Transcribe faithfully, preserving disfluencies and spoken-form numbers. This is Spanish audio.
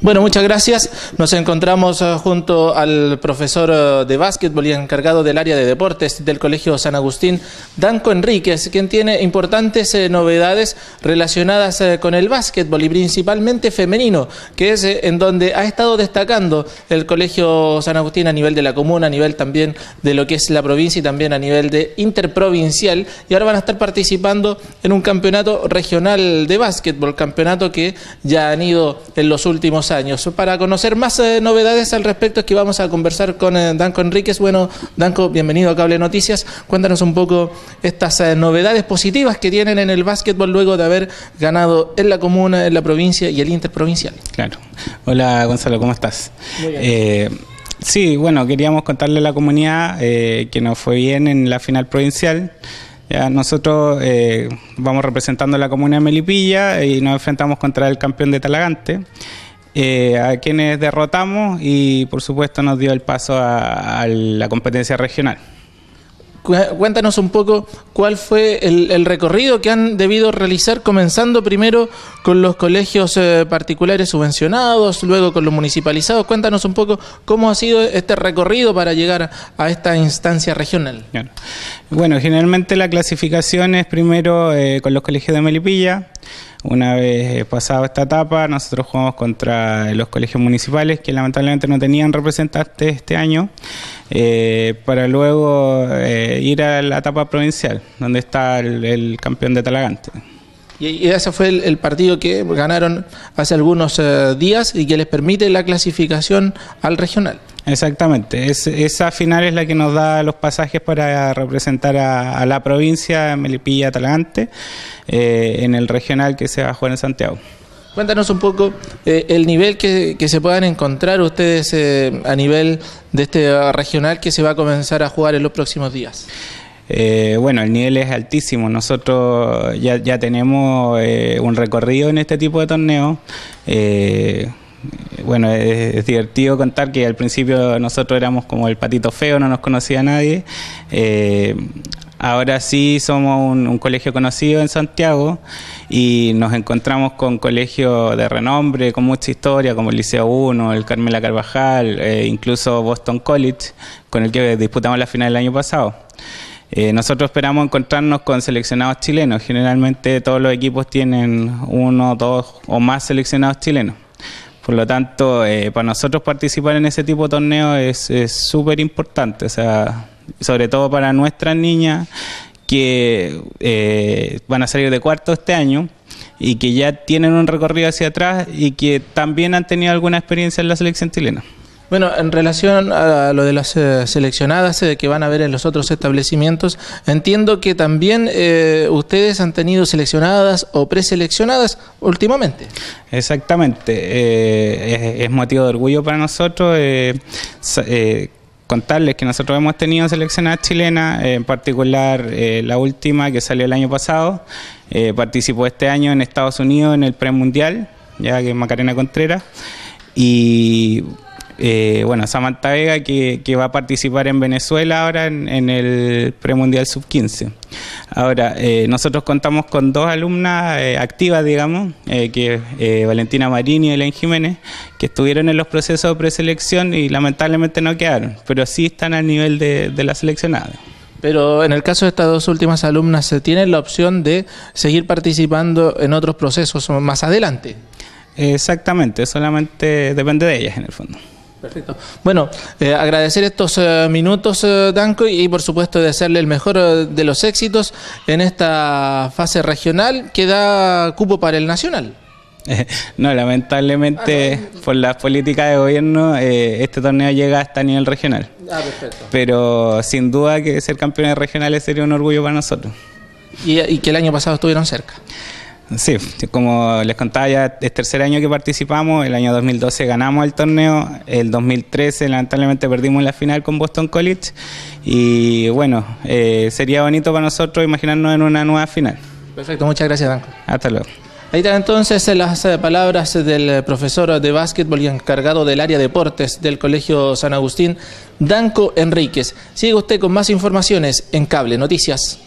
Bueno, muchas gracias. Nos encontramos uh, junto al profesor uh, de básquetbol y encargado del área de deportes del Colegio San Agustín, Danco Enríquez, quien tiene importantes eh, novedades relacionadas eh, con el básquetbol y principalmente femenino, que es eh, en donde ha estado destacando el Colegio San Agustín a nivel de la comuna, a nivel también de lo que es la provincia y también a nivel de interprovincial. Y ahora van a estar participando en un campeonato regional de básquetbol, campeonato que ya han ido en los últimos años. Para conocer más eh, novedades al respecto es que vamos a conversar con eh, Danco Enríquez. Bueno, Danco, bienvenido a Cable Noticias. Cuéntanos un poco estas eh, novedades positivas que tienen en el básquetbol luego de haber ganado en la comuna, en la provincia y el interprovincial. Claro. Hola Gonzalo, ¿cómo estás? Muy bien. Eh, sí, bueno, queríamos contarle a la comunidad eh, que nos fue bien en la final provincial. Ya nosotros eh, vamos representando a la comuna de Melipilla y nos enfrentamos contra el campeón de Talagante, eh, a quienes derrotamos y por supuesto nos dio el paso a, a la competencia regional. Cuéntanos un poco cuál fue el, el recorrido que han debido realizar, comenzando primero con los colegios eh, particulares subvencionados, luego con los municipalizados. Cuéntanos un poco cómo ha sido este recorrido para llegar a esta instancia regional. Claro. Bueno, generalmente la clasificación es primero eh, con los colegios de Melipilla. Una vez pasado esta etapa, nosotros jugamos contra los colegios municipales que lamentablemente no tenían representantes este año, eh, para luego eh, ir a la etapa provincial, donde está el, el campeón de Talagante. Y ese fue el, el partido que ganaron hace algunos eh, días y que les permite la clasificación al regional. Exactamente, es, esa final es la que nos da los pasajes para representar a, a la provincia, Melipilla, Talagante, eh, en el regional que se va a jugar en Santiago. Cuéntanos un poco eh, el nivel que, que se puedan encontrar ustedes eh, a nivel de este regional que se va a comenzar a jugar en los próximos días. Eh, bueno, el nivel es altísimo. Nosotros ya, ya tenemos eh, un recorrido en este tipo de torneos. Eh, bueno, es, es divertido contar que al principio nosotros éramos como el patito feo, no nos conocía nadie. Eh, ahora sí somos un, un colegio conocido en Santiago y nos encontramos con colegios de renombre, con mucha historia, como el Liceo uno, el Carmela Carvajal, eh, incluso Boston College, con el que disputamos la final el año pasado. Eh, nosotros esperamos encontrarnos con seleccionados chilenos. Generalmente todos los equipos tienen uno, dos o más seleccionados chilenos. Por lo tanto, eh, para nosotros participar en ese tipo de torneos es súper importante, o sea, sobre todo para nuestras niñas que eh, van a salir de cuarto este año y que ya tienen un recorrido hacia atrás y que también han tenido alguna experiencia en la selección chilena. Bueno, en relación a lo de las eh, seleccionadas eh, que van a ver en los otros establecimientos, entiendo que también eh, ustedes han tenido seleccionadas o preseleccionadas últimamente. Exactamente, eh, es, es motivo de orgullo para nosotros eh, eh, contarles que nosotros hemos tenido seleccionadas chilenas, eh, en particular eh, la última que salió el año pasado, eh, participó este año en Estados Unidos en el premundial, ya que es Macarena Contreras, y Eh, bueno, Samantha Vega que, que va a participar en Venezuela ahora en, en el premundial sub quince. Ahora, eh, nosotros contamos con dos alumnas eh, activas, digamos, eh, que eh, Valentina Marín y Elaine Jiménez, que estuvieron en los procesos de preselección y lamentablemente no quedaron, pero sí están al nivel de, de la seleccionada. Pero en el caso de estas dos últimas alumnas, ¿se tiene la opción de seguir participando en otros procesos más adelante? Exactamente, solamente depende de ellas en el fondo. Perfecto. Bueno, eh, agradecer estos eh, minutos, eh, Danco, y por supuesto desearle el mejor eh, de los éxitos en esta fase regional que da cupo para el nacional. Eh, no, lamentablemente ah, no. por las políticas de gobierno eh, este torneo llega hasta nivel regional. Ah, perfecto. Pero sin duda que ser campeones regionales sería un orgullo para nosotros. Y, y que el año pasado estuvieron cerca. Sí, como les contaba, ya es tercer año que participamos. El año dos mil doce ganamos el torneo, el dos mil trece lamentablemente perdimos la final con Boston College y bueno, eh, sería bonito para nosotros imaginarnos en una nueva final. Perfecto, muchas gracias, Danco. Hasta luego. Ahí están entonces las palabras del profesor de básquetbol y encargado del área de deportes del Colegio San Agustín, Danco Enríquez. Sigue usted con más informaciones en Cable Noticias.